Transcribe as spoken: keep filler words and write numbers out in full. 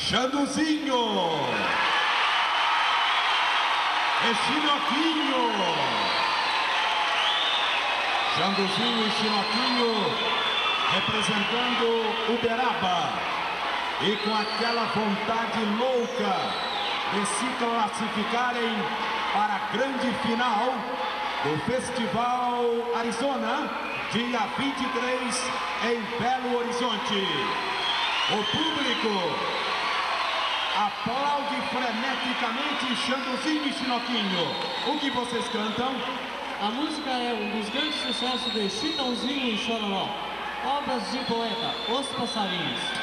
Xanduzinho e Chinoquinho. Xanduzinho e Chinoquinho representando Uberaba e com aquela vontade louca de se classificarem para a grande final do Festival Arizona, dia vinte e três, em Belo Horizonte. O público aplaude freneticamente Xanduzinho e Chinoquinho. O que vocês cantam? A música é um dos grandes sucessos de Chitãozinho e Chororó, obras de poeta Os Passarinhos.